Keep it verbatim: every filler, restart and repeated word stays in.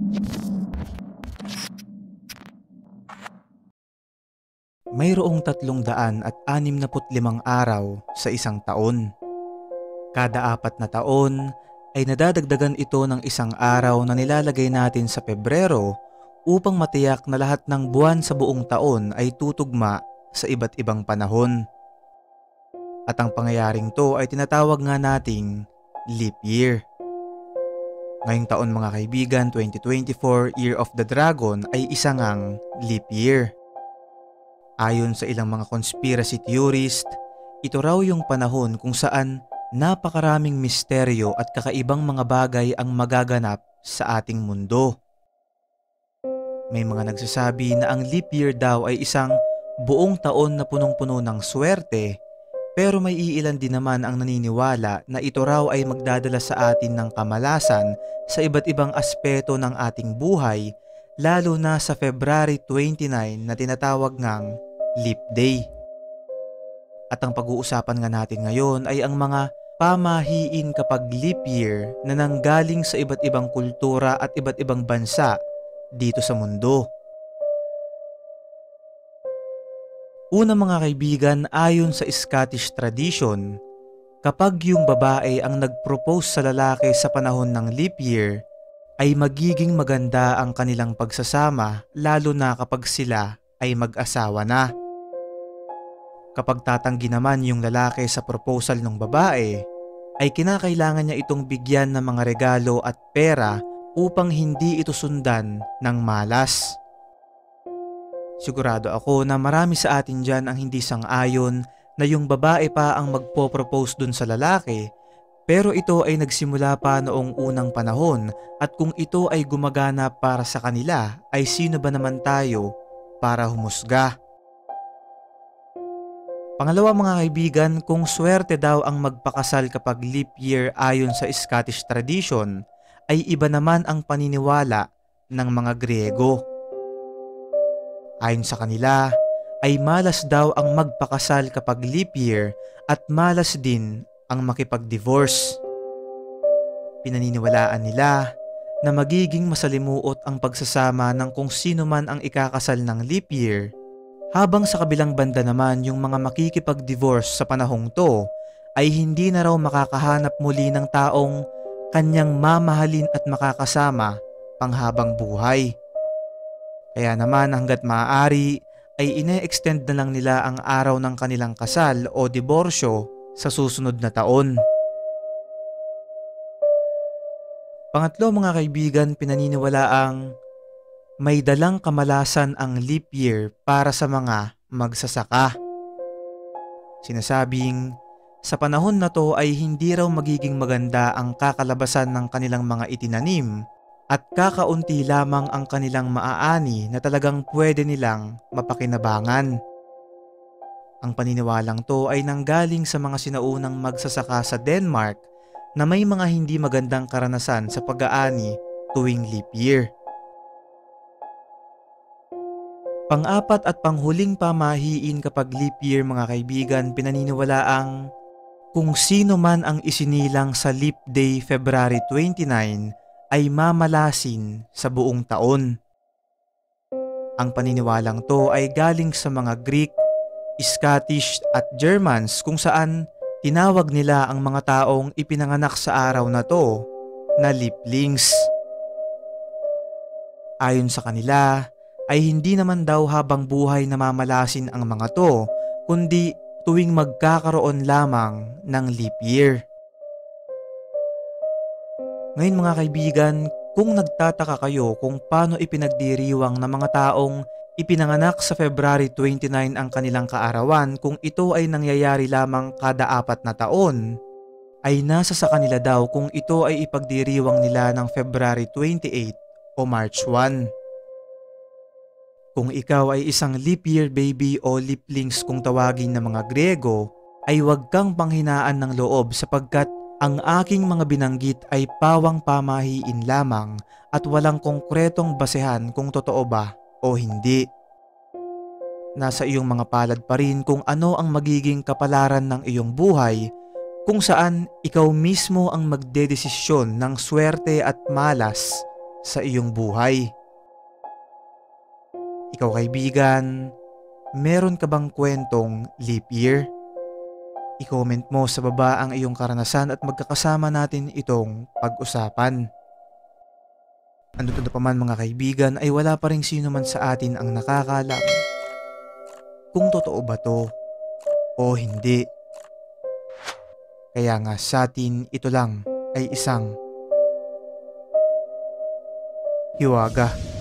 Mayroong tatlong daan at anim na put limang araw sa isang taon. Kada apat na taon ay nadadagdagan ito ng isang araw na nilalagay natin sa Pebrero upang matiyak na lahat ng buwan sa buong taon ay tutugma sa iba't ibang panahon. At ang pangyayaring to ay tinatawag nga nating leap year. Ngayong taon mga kaibigan, twenty twenty-four Year of the Dragon ay isa ngang leap year. Ayon sa ilang mga conspiracy theorist, ito raw yung panahon kung saan napakaraming misteryo at kakaibang mga bagay ang magaganap sa ating mundo. May mga nagsasabi na ang leap year daw ay isang buong taon na punong-puno ng swerte, pero may iilan din naman ang naniniwala na ito raw ay magdadala sa atin ng kamalasan sa iba't ibang aspeto ng ating buhay, lalo na sa February twenty-nine na tinatawag ngang Leap Day. At ang pag-uusapan nga natin ngayon ay ang mga pamahiin kapag leap year na nanggaling sa iba't ibang kultura at iba't ibang bansa dito sa mundo. Una mga kaibigan, ayon sa Scottish tradition, kapag yung babae ang nag-propose sa lalaki sa panahon ng leap year, ay magiging maganda ang kanilang pagsasama lalo na kapag sila ay mag-asawa na. Kapag tatanggi naman yung lalaki sa proposal ng babae, ay kinakailangan niya itong bigyan ng mga regalo at pera upang hindi ito sundan ng malas. Sigurado ako na marami sa atin dyan ang hindi sang-ayon na yung babae pa ang magpo-propose dun sa lalaki, pero ito ay nagsimula pa noong unang panahon at kung ito ay gumagana para sa kanila ay sino ba naman tayo para humusga. Pangalawa mga kaibigan, kung swerte daw ang magpakasal kapag leap year ayon sa Scottish tradition, ay iba naman ang paniniwala ng mga Griego. Ayon sa kanila, ay malas daw ang magpakasal kapag leap year at malas din ang makipag-divorce. Pinaniniwalaan nila na magiging masalimuot ang pagsasama ng kung sino man ang ikakasal ng leap year, habang sa kabilang banda naman yung mga makikipag-divorce sa panahong to ay hindi na raw makakahanap muli ng taong kanyang mamahalin at makakasama panghabang buhay. Kaya naman hanggat maaari ay ine-extend na lang nila ang araw ng kanilang kasal o diborsyo sa susunod na taon. Pangatlo mga kaibigan, pinaniniwalaang may dalang kamalasan ang leap year para sa mga magsasaka. Sinasabing sa panahon na to ay hindi raw magiging maganda ang kakalabasan ng kanilang mga itinanim at kakaunti lamang ang kanilang maaani na talagang pwede nilang mapakinabangan. Ang paniniwalang to ay nanggaling sa mga sinaunang magsasaka sa Denmark na may mga hindi magandang karanasan sa pag-aani tuwing leap year. Pang-apat at panghuling pamahiin kapag leap year mga kaibigan, pinaniniwalaang kung sino man ang isinilang sa leap day February twenty-nine ay mamalasin sa buong taon. Ang paniniwalang to ay galing sa mga Greek, Scottish at Germans kung saan tinawag nila ang mga taong ipinanganak sa araw na to na leaplings. Ayon sa kanila ay hindi naman daw habang buhay na mamalasin ang mga to, kundi tuwing magkakaroon lamang ng leap year. Ngayon mga kaibigan, kung nagtataka kayo kung paano ipinagdiriwang ng mga taong ipinanganak sa February twenty-nine ang kanilang kaarawan kung ito ay nangyayari lamang kada apat na taon, ay nasa sa kanila daw kung ito ay ipagdiriwang nila ng February twenty-eight o March first. Kung ikaw ay isang leap year baby o leaplings kung tawagin ng mga Griego, ay huwag kang panghinaan ng loob sapagkat ang aking mga binanggit ay pawang pamahiin lamang at walang konkretong basehan kung totoo ba o hindi. Nasa iyong mga palad pa rin kung ano ang magiging kapalaran ng iyong buhay, kung saan ikaw mismo ang magdedesisyon ng swerte at malas sa iyong buhay. Ikaw kaibigan, meron ka bang kwentong leap year? I-comment mo sa baba ang iyong karanasan at magkakasama natin itong pag-usapan. Andito na pa man mga kaibigan ay wala pa rin sino man sa atin ang nakakalam kung totoo ba to o hindi. Kaya nga sa atin ito lang ay isang hiwaga.